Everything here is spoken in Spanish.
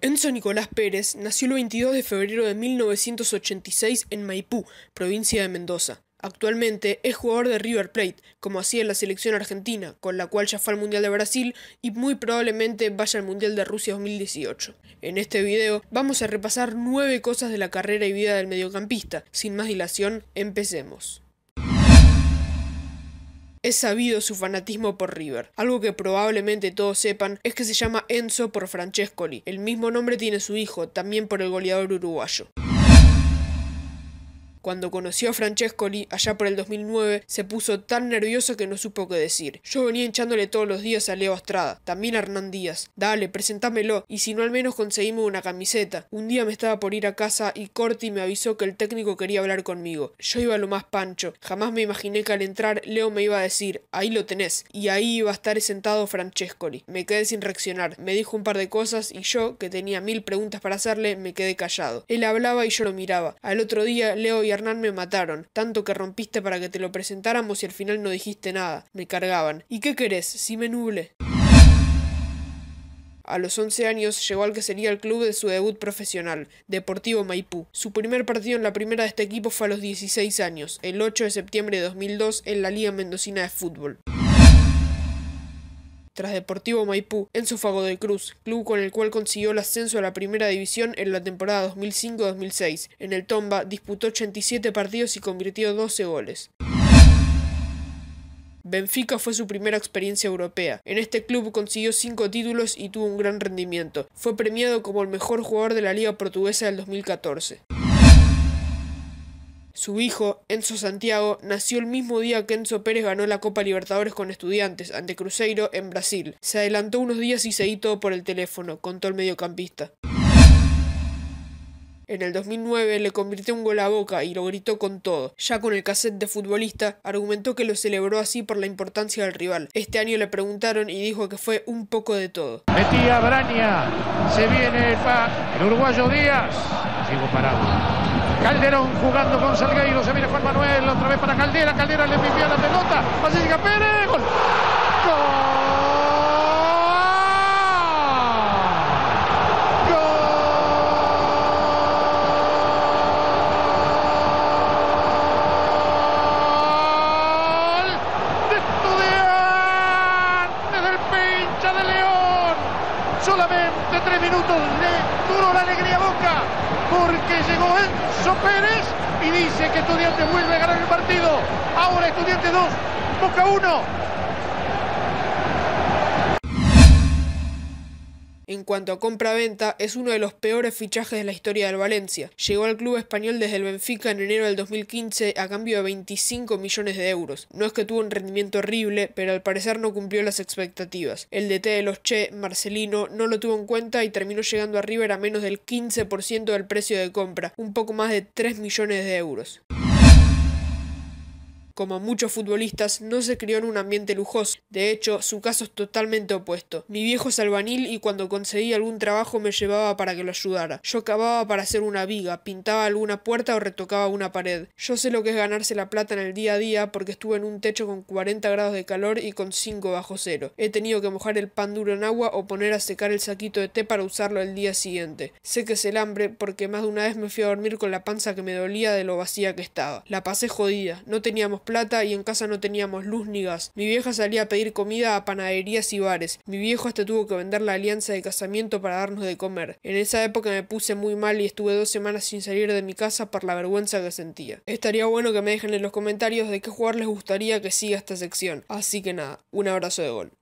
Enzo Nicolás Pérez nació el 22 de febrero de 1986 en Maipú, provincia de Mendoza. Actualmente es jugador de River Plate, como hacía en la selección argentina, con la cual ya fue al Mundial de Brasil y muy probablemente vaya al Mundial de Rusia 2018. En este video vamos a repasar 9 cosas de la carrera y vida del mediocampista. Sin más dilación, empecemos. Es sabido su fanatismo por River. Algo que probablemente todos sepan es que se llama Enzo por Francescoli. El mismo nombre tiene su hijo, también por el goleador uruguayo. Cuando conoció a Francescoli, allá por el 2009, se puso tan nervioso que no supo qué decir. Yo venía hinchándole todos los días a Leo Estrada, también a Hernán Díaz. Dale, presentámelo, y si no al menos conseguimos una camiseta. Un día me estaba por ir a casa y Corti me avisó que el técnico quería hablar conmigo. Yo iba a lo más pancho. Jamás me imaginé que al entrar Leo me iba a decir, ahí lo tenés. Y ahí iba a estar sentado Francescoli. Me quedé sin reaccionar. Me dijo un par de cosas y yo, que tenía 1000 preguntas para hacerle, me quedé callado. Él hablaba y yo lo miraba. Al otro día, Leo y Hernán me mataron, tanto que rompiste para que te lo presentáramos y al final no dijiste nada, me cargaban. ¿Y qué querés, si me nuble? A los 11 años llegó al que sería el club de su debut profesional, Deportivo Maipú. Su primer partido en la primera de este equipo fue a los 16 años, el 8 de septiembre de 2002 en la Liga Mendocina de Fútbol. Tras Deportivo Maipú, Enzo fue a Godoy Cruz, club con el cual consiguió el ascenso a la primera división en la temporada 2005-2006. En el Tomba disputó 87 partidos y convirtió 12 goles. Benfica fue su primera experiencia europea. En este club consiguió 5 títulos y tuvo un gran rendimiento. Fue premiado como el mejor jugador de la Liga Portuguesa del 2014. Su hijo, Enzo Santiago, nació el mismo día que Enzo Pérez ganó la Copa Libertadores con Estudiantes, ante Cruzeiro, en Brasil. Se adelantó unos días y seguí todo por el teléfono, contó el mediocampista. En el 2009 le convirtió un gol a Boca y lo gritó con todo. Ya con el cassette de futbolista, argumentó que lo celebró así por la importancia del rival. Este año le preguntaron y dijo que fue un poco de todo. Metía Braña, se viene el uruguayo Díaz. Sigo parado. Calderón jugando con Salgueiro, se viene Juan Manuel, otra vez para Caldera, Caldera le envía la pelota, pase llega Pérez, gol. Solamente 3 minutos le duró la alegría a Boca, porque llegó Enzo Pérez y dice que Estudiantes vuelve a ganar el partido. Ahora Estudiantes 2, Boca 1. En cuanto a compra-venta, es uno de los peores fichajes de la historia del Valencia. Llegó al club español desde el Benfica en enero del 2015 a cambio de 25 millones de euros. No es que tuvo un rendimiento horrible, pero al parecer no cumplió las expectativas. El DT de los Che, Marcelino, no lo tuvo en cuenta y terminó llegando a River a menos del 15% del precio de compra, un poco más de 3 millones de euros. Como muchos futbolistas, no se crió en un ambiente lujoso. De hecho, su caso es totalmente opuesto. Mi viejo es albañil y cuando conseguía algún trabajo me llevaba para que lo ayudara. Yo cavaba para hacer una viga, pintaba alguna puerta o retocaba una pared. Yo sé lo que es ganarse la plata en el día a día porque estuve en un techo con 40 grados de calor y con 5 bajo cero. He tenido que mojar el pan duro en agua o poner a secar el saquito de té para usarlo el día siguiente. Sé que es el hambre porque más de una vez me fui a dormir con la panza que me dolía de lo vacía que estaba. La pasé jodida, no teníamos plata y en casa no teníamos luz ni gas. Mi vieja salía a pedir comida a panaderías y bares. Mi viejo hasta tuvo que vender la alianza de casamiento para darnos de comer. En esa época me puse muy mal y estuve 2 semanas sin salir de mi casa por la vergüenza que sentía. Estaría bueno que me dejen en los comentarios de qué jugador les gustaría que siga esta sección. Así que nada, un abrazo de gol.